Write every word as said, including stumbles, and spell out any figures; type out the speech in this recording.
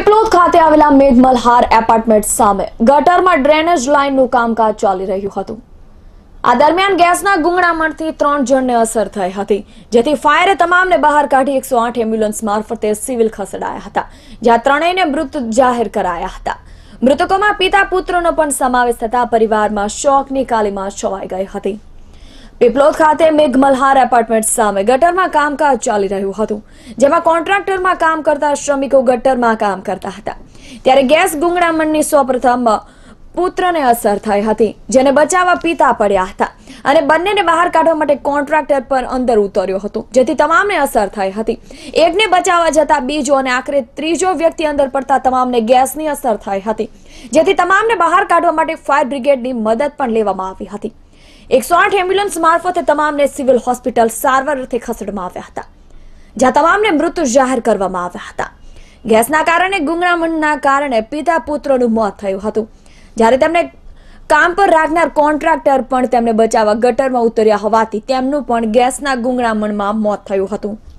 પીપલોદ ખાતે આવેલા મેઘમલ્હાર એપાર્ટમેન્ટ સામે ગટરમાં ડ્રેનેજ લાઇનનું કામકાજ ચાલી રહ્યું હતું। આ દરમિયાન ગેસના ગુંગળામણથી ત્રણ જણને અસર થઈ હતી, જેથી ફાયરે તમામને બહાર કાઢી એકસો આઠ એમ્બ્યુલન્સ મારફતે સિવિલ ખસેડાયા હતા, જ્યાં ત્રણેયને મૃત જાહેર કરાયા હતા। મૃતકોમાં પિતા પુત્રનો પણ સમાવેશ થતા પરિવારમાં શોકની કાલીમાં છવાઈ ગઈ હતી। પીપલોદ ખાતે મેઘમલ્હાર એપાર્ટમેન્ટ સામે ગટરમાં કામકાજ ચાલી રહ્યું હતું, જેમાં કોન્ટ્રાક્ટરમાં કામ કરતા શ્રમિકો ગટરમાં કામ કરતા હતા, ત્યારે ગેસ ગુંગળામણની સૌપ્રથમ પુત્રને અસર થઈ હતી, જેને બચાવવા પિતા પડ્યા હતા અને બંનેને બહાર કાઢવા માટે કોન્ટ્રાક્ટર પર અંદર ઉતર્યો હતો, જેથી તમામને અસર થઈ હતી। એકને બચાવવા જતા બીજો અને આખરે ત્રીજો વ્યક્તિ અંદર પડતા તમામને ગેસની અસર થઈ હતી, જેથી તમામને બહાર કાઢવા માટે ફાયર બ્રિગેડની મદદ પણ લેવામાં આવી હતી। એકસો આઠ એમ્બ્યુલન્સ મારફતે તમામને સિવિલ હોસ્પિટલ સારવાર અર્થે ખસેડવામાં આવ્યા હતા, જ્યાં તમામને મૃત જાહેર કરવામાં આવ્યા હતા। ગેસના કારણે ગુંગળામણના કારણે પિતા પુત્રનું મોત થયું હતું, જ્યારે તેમને કામ પર રાખનાર કોન્ટ્રાક્ટર પણ તેમને બચાવવા ગટરમાં ઉતર્યા હોવાથી તેમનું પણ ગેસના ગુંગળામણમાં મોત થયું હતું।